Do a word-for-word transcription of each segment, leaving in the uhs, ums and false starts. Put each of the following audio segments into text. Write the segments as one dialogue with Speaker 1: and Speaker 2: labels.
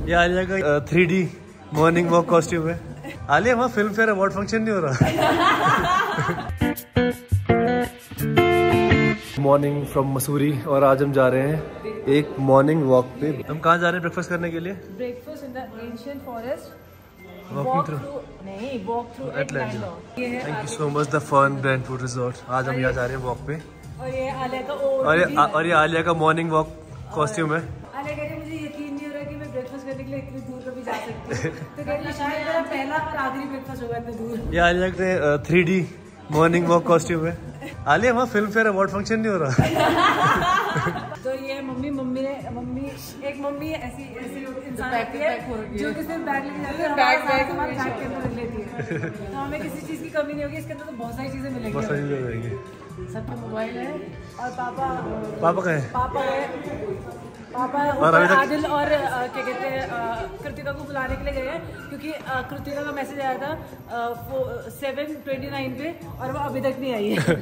Speaker 1: ये आलिया का three D morning walk costume है। आलिया वहाँ फिल्म फेयर अवार्ड फंक्शन नहीं हो रहा। मॉर्निंग फ्रॉम मसूरी और आज हम जा रहे हैं एक मॉर्निंग वॉक पे। हम कहाँ जा रहे हैं ब्रेकफास्ट करने के लिए?
Speaker 2: Breakfast in the ancient forest,
Speaker 1: walking through
Speaker 2: नहीं walk through Atlanta.
Speaker 1: Thank you so much the fun brand food resort. आज हम यहाँ जा रहे हैं वॉक पे
Speaker 2: और ये आलिया का
Speaker 1: और ये और ये आलिया का मॉर्निंग वॉक कॉस्ट्यूम है।
Speaker 2: आलिया कह रही मुझे यकीन नहीं हो रहा कि मैं ब्रेकफास्ट करने के लिए इतनी दूर कभी जा सकती हूँ। तो कह रही शायद मेरा पहला और आखिरी ब्रेकफास्ट होगा इतनी दूर।
Speaker 1: ये आलिया का three D morning walk costume है। आलिया वहाँ फिल्म फेयर अवार्ड फंक्शन नहीं हो रहा।
Speaker 2: तो ये मम्मी मम्मी ने मम्मी एक मम्मी ऐसी ऐसी इंसान होती है जो कि सिर्फ बैग लेके जाती है, बैग बैग हमारे बैग के अंदर रख लेती है। तो हमें किसी चीज़ की कमी नहीं होगी, इसके अंदर तो बहुत सारी चीज़ें मिलेंगी।
Speaker 1: बहुत सारी चीजें मिलेंगी।
Speaker 2: सबका मोबाइल है और पापा
Speaker 1: पापा का है
Speaker 2: पापा है पापा
Speaker 1: और अभी तक
Speaker 2: आदिल और क्या कहते हैं कृतिका को बुलाने के लिए गए हैं क्योंकि कृतिका का मैसेज आया था सेवन ट्वेंटी नाइन पे और वो अभी तक नहीं आई है।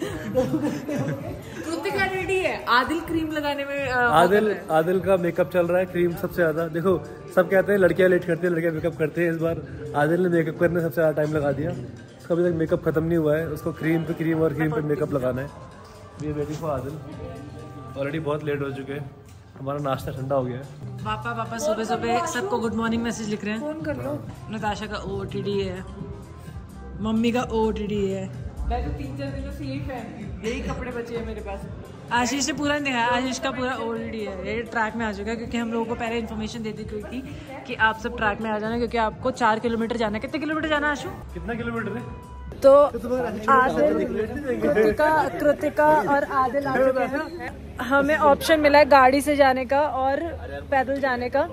Speaker 2: कृतिका रेडी है, आदिल क्रीम लगाने में
Speaker 1: आदिल आदिल का मेकअप चल रहा है, क्रीम सबसे ज्यादा। देखो सब कहते हैं लड़कियां लेट करती है, लड़कियां मेकअप करते हैं। इस बार आदिल ने मेकअप करने सबसे ज्यादा टाइम लगा दिया। उसका अभी तक मेकअप खत्म नहीं हुआ है, उसको क्रीम पे क्रीम और क्रीम पे मेकअप लगाना है। ये वेटिंग फॉर आदिल। ऑलरेडी बहुत लेट हो चुके हैं, हमारा नाश्ता ठंडा हो गया है।
Speaker 2: पापा पापा सुबह सुबह सबको गुड मॉर्निंग मैसेज लिख रहे हैं। फोन कर लो। नताशा का ओ टी डी है, मम्मी का ओ टी डी है। मैं तो तीन चार दिनों से यही पहन यही कपड़े बचे हैं मेरे पास। आशीष ने पूरा नहीं दिखाया, आशीष का पूरा ओ टी डी है। ये ट्रैक में आ चुका है क्योंकि हम लोगों को पहले इन्फॉर्मेशन दे दी गई थी कि आप सब ट्रैक में आ जाना क्योंकि आपको चार किलोमीटर जाना है। कितने किलोमीटर जाना है आशु?
Speaker 1: कितना किलोमीटर है?
Speaker 2: तो आदिल कृतिका कृतिका और आदिल आ चुके हैं। हमें ऑप्शन मिला है गाड़ी से जाने का और पैदल जाने का।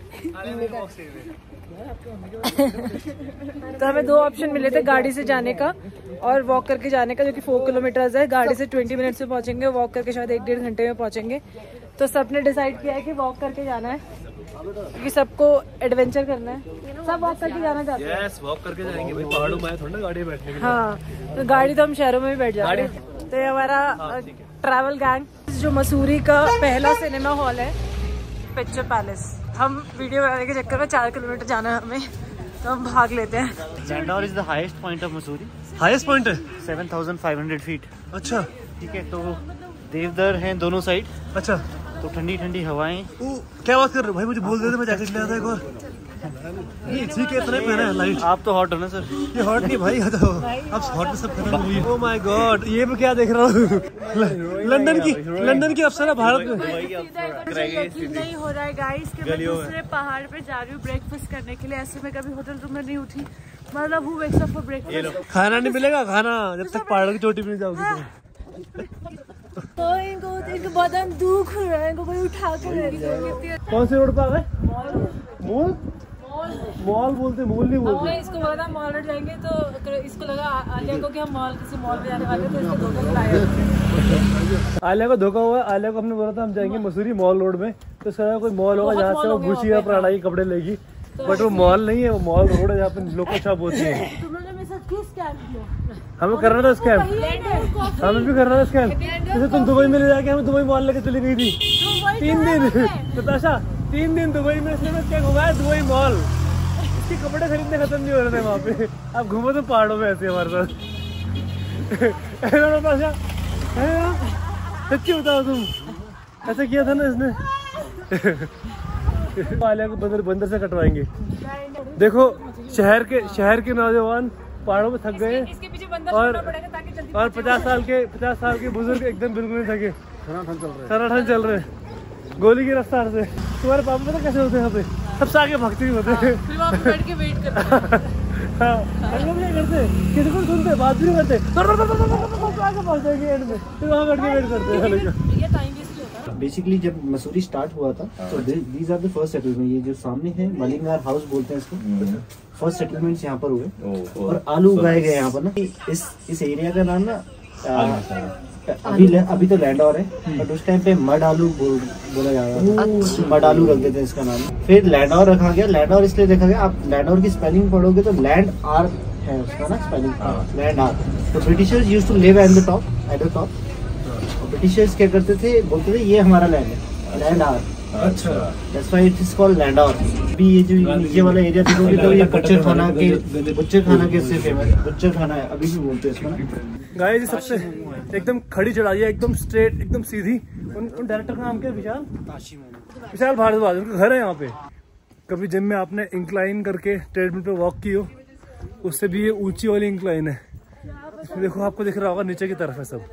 Speaker 2: तो हमें दो ऑप्शन मिले थे, गाड़ी से जाने का और वॉक करके जाने का, जो कि फोर किलोमीटर है। गाड़ी से ट्वेंटी मिनट्स में पहुंचेंगे, वॉक करके शायद एक डेढ़ घंटे में पहुंचेंगे। तो सबने डिसाइड किया है कि वॉक करके जाना है क्योंकि सबको एडवेंचर करना है। सब वॉक करके जाना चाहते हैं।
Speaker 1: यस, वॉक करके जाएंगे भाई, पहाड़ों में थोड़ा गाड़ी में बैठने के लिए।
Speaker 2: हाँ, तो गाड़ी तो हम शहरों में भी बैठ जाते हैं। तो ये हमारा ट्रैवल गैंग जो मसूरी का पहला सिनेमा हॉल है पिक्चर पैलेस। हम वीडियो बनाने के चक्कर में चार किलोमीटर जाना है हमें, तो हम भाग लेते हैं।
Speaker 3: Landour is the highest point of Mussoorie.
Speaker 1: Highest point है
Speaker 3: seven thousand five hundred feet.
Speaker 1: अच्छा
Speaker 3: ठीक है, तो देवदर हैं दोनों साइड।
Speaker 1: अच्छा,
Speaker 3: तो ठंडी ठंडी हवाएं।
Speaker 1: ओ, क्या बात कर रहे हो भाई? मुझे बोल देते, मैं जैकेट ले आता एक बार। ये ठीक है, इतना ही पहना है लाइट।
Speaker 3: आप तो हॉट हो ना सर?
Speaker 1: ये हॉट नहीं भाई, हटाओ। अब हॉट में सब खत्म हुई। ओह माय गॉड, ये मैं क्या देख रहा हूँ? लंदन की लंदन की अप्सरा भारत में।
Speaker 2: यकीन नहीं हो रहा है गाइस कि मैं दूसरे पहाड़ पे जा रही हूँ ब्रेकफास्ट करने के लिए। ऐसे में कभी होटल रूम में नहीं उठी, मतलब हूँ वेक्स अप फॉर ब्रेकफास्ट।
Speaker 1: खाना नहीं मिलेगा, खाना जब तक पहाड़ों की चोटी पे नहीं जाओगी।
Speaker 2: तो इनको इनको बहुत दुख हो रहा है, इनको कोई उठा कर।
Speaker 1: कौन सी रोड पे आ गए? मॉल मॉल बोलते, मॉल नहीं बोलते।
Speaker 2: मैं इसको बोला था मॉल रोड जाएंगे, तो इसको लगा आलिया को कि हम मॉल किसी मॉल पे जाने वाले, तो इसको धोखा दिलाया।
Speaker 1: आलिया को धोखा हुआ। आलिया को हमने बोला था हम जाएंगे मसूरी मॉल रोड में, तो सर कोई मॉल होगा जहाँ से वो गुची या प्राड़ा के कपड़े लेगी, बट वो मॉल नहीं है, वो मॉल रोड है जहाँ पे लोकल शॉप होती है।
Speaker 2: तुमने मेरे साथ क्यों स्कैम किया?
Speaker 1: हमें करना था स्कैम, हमें भी करना था स्कैम। जैसे तुम दुबई में ले जाके हमें दुबई मॉल लेके चली गई थी तीन दिन। नताशा तीन दिन दुबई में से मैं क्या घुमाया? Dubai mall. इसके कपड़े खरीदने खत्म नहीं हो रहे थे वहाँ पे। आप घूमो तो पहाड़ों में ऐसे हमारे साथ। नताशा सच्ची बताओ, तुम ऐसा किया था ना इसने? आलिया को बंदर बंदर से कटवाएंगे। देखो शहर के शहर के नौजवान पहाड़ों में थक गए और और पचास साल के पचास साल के बुजुर्ग एकदम बिल्कुल नहीं थके, सराठन चल रहे हैं गोली की रफ्तार से। तुम्हारे पापा पता कैसे होते हैं? यहाँ पे सबसे आगे भागते ही होते हैं,
Speaker 2: फिर वहाँ पे बैठ के वेट करते हैं।
Speaker 1: हाँ, हम लोग क्या करते? किसी को सुनते, बात भी नहीं करते, आगे पहुँच जाएंगे एंड में, फिर वहाँ बैठ के वेट करते हैं।
Speaker 2: ये टाइम वेस्ट होता है।
Speaker 3: बेसिकली जब मसूरी स्टार्ट हुआ था तो these are the first settlement. ये जो सामने है मलिंगार हाउस बोलते हैं इसको, फर्स्ट सेटलमेंट्स यहाँ पर हुए और आलू उगाए गए यहाँ पर ना। इस इस एरिया का नाम ना अभी अभी तो लैंडौर है, बट उस टाइम पे मड आलू बोल, बोला जा रहा था। मड आलू रख देते हैं इसका नाम। फिर लैंडौर रखा गया। लैंडौर इसलिए देखा गया, आप लैंडौर की स्पेलिंग पढ़ोगे तो लैंड आर है उसका ना स्पेलिंग, लैंड आर। तो Britishers used to live at the top at the top. Britishers क्या करते थे, बोलते थे ये हमारा लैंड है, लैंड आर।
Speaker 1: अच्छा,
Speaker 3: that's why it is called Landour. अभी ये जो नीचे वाला एरिया देखोगे तो ये बुच्चर खाना के बुच्चर खाना के से फेमस बुच्चर खाना है, अभी भी बोलते हैं इसको ना।
Speaker 1: गाइस ये सबसे एकदम खड़ी चढ़ाई है, एकदम स्ट्रेट, एकदम सीधी। उन, उन डायरेक्टर का नाम क्या है? विशाल विशाल भारद्वाज, उनका घर है यहाँ पे। कभी जिम में आपने इंक्लाइन करके ट्रेडमिल पे वॉक की हो, उससे भी ये ऊंची वाली इंक्लाइन है। इसमें देखो आपको दिख रहा होगा नीचे की तरफ है सब।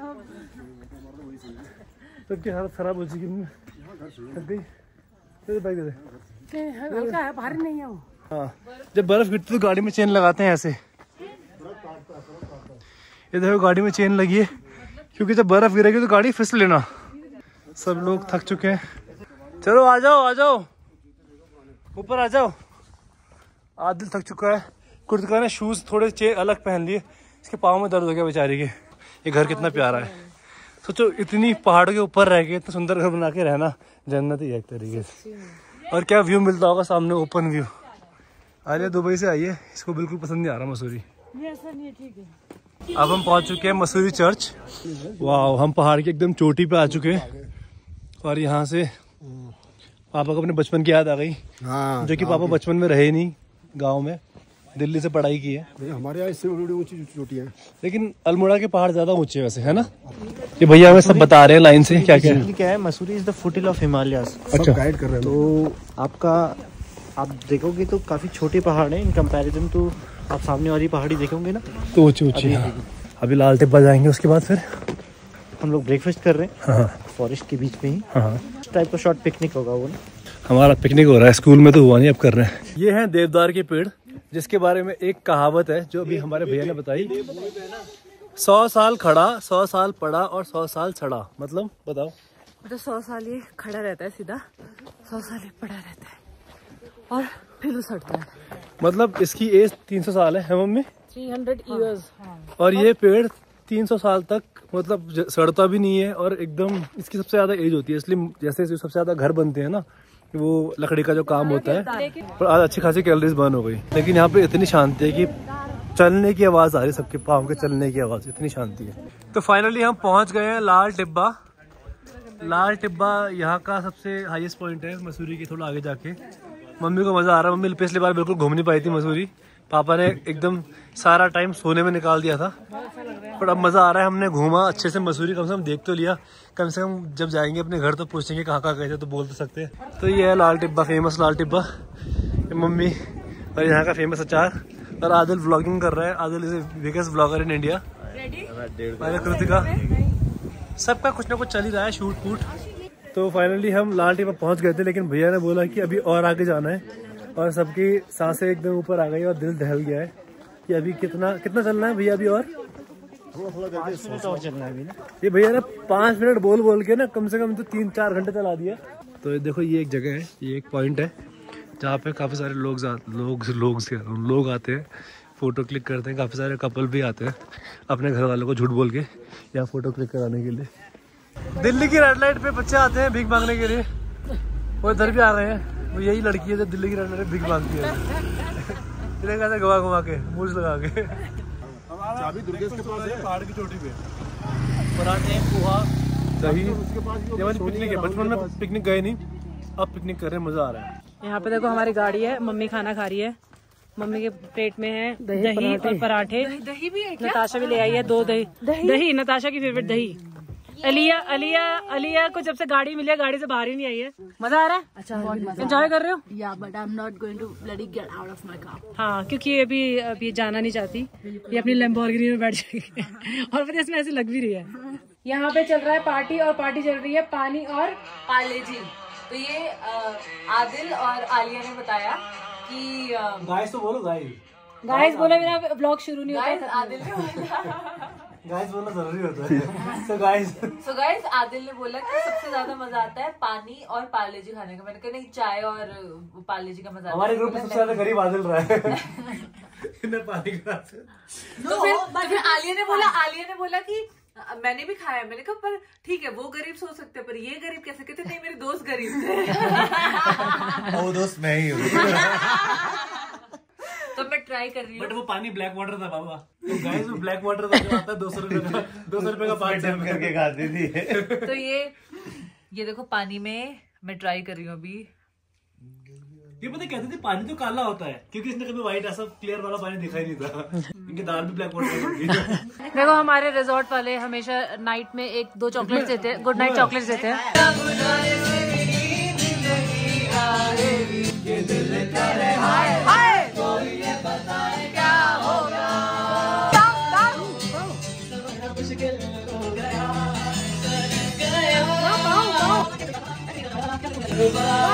Speaker 1: सबकी हालत खराब हो चुकी है, थक गई। बैग दे दे,
Speaker 2: हल्का है, भारी नहीं है वो।
Speaker 1: हाँ, जब बर्फ गिरती तो गाड़ी में चेन लगाते हैं ऐसे। ये देखो गाड़ी में चेन लगी है, क्योंकि जब बर्फ गिरेगी तो गाड़ी फिसल लेना। सब लोग थक चुके हैं, चलो आ जाओ आ जाओ ऊपर आ जाओ। आदिल थक चुका है, कुर्तका ने शूज थोड़े चे अलग पहन लिए, इसके पाँव में दर्द हो गया बेचारी के। ये घर कितना प्यारा है, सोचो इतनी पहाड़ के ऊपर रह के इतना सुंदर घर बना के रहना, जन्नत ही है एक तरीके से। और क्या व्यू मिलता होगा सामने, ओपन व्यू। अरे दुबई से आई है, इसको बिल्कुल पसंद नहीं आ रहा मसूरी। अब हम पहुंच चुके हैं मसूरी चर्च। वाह, हम पहाड़ की एकदम चोटी पे आ चुके हैं और यहाँ से पापा को अपने बचपन की याद आ गई। हाँ, जो कि पापा बचपन में रहे नहीं, गांव में दिल्ली से पढ़ाई की है।
Speaker 4: हमारे यहाँ इससे बड़ी ऊंची चोटी है,
Speaker 1: लेकिन अल्मोड़ा के पहाड़ ज्यादा ऊंचे वैसे, है ना? ये भैया हमें सब बता रहे हैं लाइन से क्या क्या है।
Speaker 3: क्या है, Mussoorie is the foothill of Himalayas.
Speaker 1: अच्छा,
Speaker 4: गाइड कर रहे हैं।
Speaker 3: तो आपका आप देखोगे तो काफी छोटे पहाड़ हैं इन कंपैरिजन टू, आप सामने वाली पहाड़ी देखोगे ना
Speaker 1: तो ऊंची ऊंची। अभी लाल टिब्बा जाएंगे, उसके बाद फिर
Speaker 3: हम लोग ब्रेकफास्ट कर रहे हैं
Speaker 1: हाँ
Speaker 3: फॉरेस्ट के बीच में ही।
Speaker 1: हाँ,
Speaker 3: इस टाइप का शॉर्ट पिकनिक होगा वो ना।
Speaker 1: हमारा पिकनिक हो रहा है, स्कूल में तो हुआ नहीं, अब कर रहे हैं। ये है देवदार के पेड़, जिसके बारे में एक कहावत है जो अभी हमारे भैया ने बताई। सौ साल खड़ा, सौ साल पड़ा और सौ साल सड़ा। मतलब बताओ।
Speaker 2: मतलब सौ साल ये खड़ा रहता है सीधा, सौ साल ये पड़ा रहता है और फिर वो सड़ता है।
Speaker 1: मतलब इसकी एज तीन सौ साल है, है मम्मी?
Speaker 2: Three hundred years.
Speaker 1: और ये पेड़ तीन सौ साल तक मतलब सड़ता भी नहीं है, और एकदम इसकी सबसे ज्यादा एज होती है। इसलिए जैसे सबसे ज्यादा घर बनते हैं ना, वो लकड़ी का जो काम होता है, पर आज अच्छी खासी कैलोरीज बर्न हो गई। लेकिन यहाँ पे इतनी शांति है कि चलने की आवाज आ रही है, सबके पाँव के चलने की आवाज, इतनी शांति है। तो फाइनली हम पहुंच गए हैं लाल टिब्बा। लाल टिब्बा यहाँ का सबसे हाईएस्ट पॉइंट है मसूरी के, थोड़ा आगे जाके। मम्मी को मजा आ रहा है, मम्मी पिछली बार बिल्कुल घूम नहीं पाई थी मसूरी, पापा ने एकदम सारा टाइम सोने में निकाल दिया था। पर अब मजा आ रहा है, हमने घूमा अच्छे से मसूरी, कम से कम देख तो लिया। कम से कम जब जाएंगे अपने घर तो पूछेंगे कहाँ कहाँ गए थे, तो बोल तो सकते हैं। तो ये है लाल टिब्बा, फेमस लाल टिब्बा। मम्मी और यहाँ का फेमस अचार। और आदिल व्लॉगिंग कर रहा है, Adil is biggest vlogger in India. मैंने कृतिका, सबका कुछ ना कुछ चल ही रहा है, शूट फूट। तो फाइनली हम लाल टिब्बा पहुँच गए थे, लेकिन भैया ने बोला कि अभी और आगे जाना है, और सबकी सांसें एकदम ऊपर आ गई और दिल दहल गया है कि अभी कितना कितना चलना है भैया, अभी और
Speaker 3: चलना है अभी ना।
Speaker 1: ये भैया ने पाँच मिनट बोल बोल के ना कम से कम तो तीन चार घंटे चला दिया। तो ये देखो, ये एक जगह है, ये एक पॉइंट है जहाँ पे काफ़ी सारे लोग लोग लोग से लोग आते हैं, फ़ोटो क्लिक करते हैं। काफ़ी सारे कपल भी आते हैं अपने घर वालों को झूठ बोल के यहाँ फ़ोटो क्लिक कराने के लिए। दिल्ली की रेड लाइट पे बच्चे आते हैं भीख मांगने के लिए, वो इधर भी आ रहे हैं। वो यही लड़की है जो दिल्ली की रेड लाइट पे भीख मांगती है, कैसे घुमा घुमा के मूछ लगा के।
Speaker 4: चाबी दुर्गेश के पास है,
Speaker 1: पहाड़ की चोटी पे पराठे, पोहा, दही। ये वाली पिकनिक है, बचपन में पिकनिक गए नहीं, अब पिकनिक कर रहे हैं, मजा आ रहा है।
Speaker 2: यहाँ पे देखो हमारी गाड़ी है, मम्मी खाना खा रही है। मम्मी के प्लेट में है दही, दही और पराठे। दही भी है क्या? नताशा भी ले आई है दो दही। दही, दही नताशा की फेवरेट दही। अलिया अलिया अलिया को जब से गाड़ी मिली है, गाड़ी से बाहर ही नहीं आई है। मजा आ रहा है? अच्छा, एंजॉय कर रहे हो?
Speaker 5: Yeah, but I'm not going to bloody get out of my car.
Speaker 2: हाँ, क्योंकि ये अभी अभी जाना नहीं चाहती, ये अपनी लैम्बोर्गिनी में बैठ जाएगी और फिर इसमें ऐसी लग भी रही है। यहाँ पे चल रहा है पार्टी, और पार्टी चल रही है पानी और
Speaker 5: पाले जी। तो ये आ, आदिल और आलिया ने बताया कि
Speaker 1: गाइस तो बोलो, गाइस
Speaker 2: गाइस बोले मेरा ब्लॉग शुरू नहीं
Speaker 5: गाइस
Speaker 2: होता।
Speaker 5: आदिल ने बोला
Speaker 1: गाइस बोलना जरूरी होता है। So guys
Speaker 5: so guys Adil ने बोला कि सबसे ज्यादा मजा आता है पानी और पार्ले जी खाने का। मैंने कहा नहीं, चाय और पार्ले जी का मजा।
Speaker 1: हमारे ग्रुप में सबसे ज्यादा गरीब आदिल रहा है। इन्हें पानी का
Speaker 5: तो फिर आलिया ने बोला आलिया ने बोला कि मैंने भी खाया। मैंने कहा पर ठीक है, वो गरीब सोच सकते हैं, पर ये गरीब कैसे? कहते नहीं, मेरे दोस्त गरीब थे।
Speaker 3: वो दोस्त मैं ही हूँ।
Speaker 5: तो मैं ट्राई कर रही हूँ।
Speaker 1: बट वो पानी ब्लैक वाटर था बाबा। तो गाइस वो ब्लैक वाटर था जो आता है दो सौ रुपए का, दो सौ रुपए का पानी डम करके खाती थी।
Speaker 5: तो ये ये देखो पानी में मैं ट्राई कर रही हूँ अभी।
Speaker 1: ये पता कहते थे पानी तो काला होता है क्योंकि इसने कभी व्हाइट ऐसा क्लियर वाला पानी दिखाई नहीं था। इनके दाल भी ब्लैक वाटर होती है।
Speaker 2: देखो हमारे रिजॉर्ट वाले हमेशा नाइट में एक दो चॉकलेट्स देते हैं, गुड नाइट चॉकलेट्स देते हैं।
Speaker 5: Oh